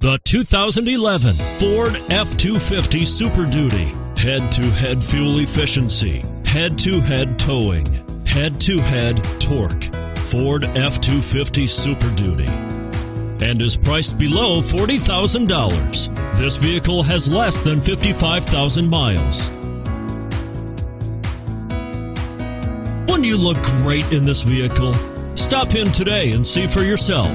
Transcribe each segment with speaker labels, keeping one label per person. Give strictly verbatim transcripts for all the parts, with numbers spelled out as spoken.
Speaker 1: The two thousand eleven Ford F two fifty Super Duty. Head-to-head fuel efficiency, head-to-head towing, head-to-head torque. Ford F two fifty Super Duty. And is priced below forty thousand dollars. This vehicle has less than fifty-five thousand miles. Wouldn't you look great in this vehicle? Stop in today and see for yourself.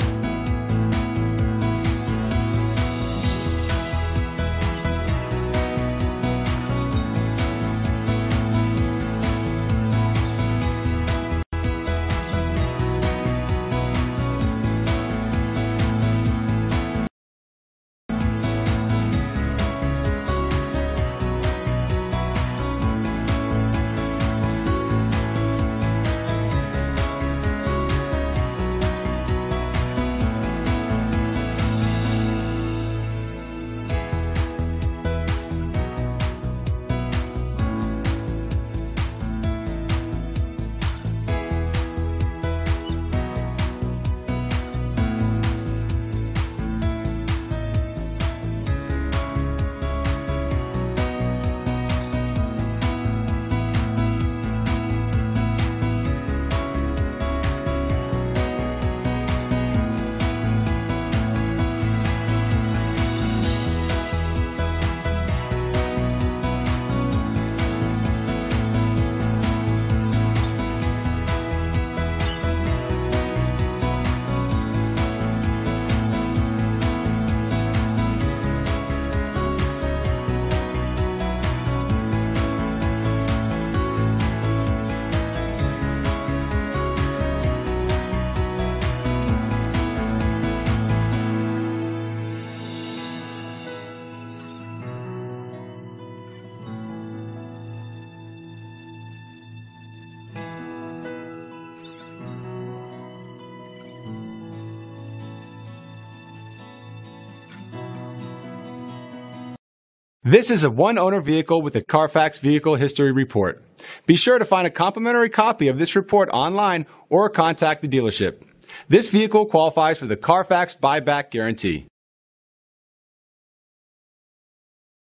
Speaker 2: This is a one-owner vehicle with a Carfax Vehicle History Report. Be sure to find a complimentary copy of this report online or contact the dealership. This vehicle qualifies for the Carfax Buyback Guarantee.